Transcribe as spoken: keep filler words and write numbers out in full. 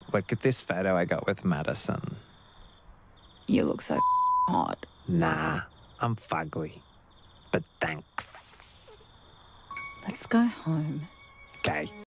Look at this photo I got with Madison. You look so hot. Nah, I'm fugly. But thanks. Let's go home. Okay.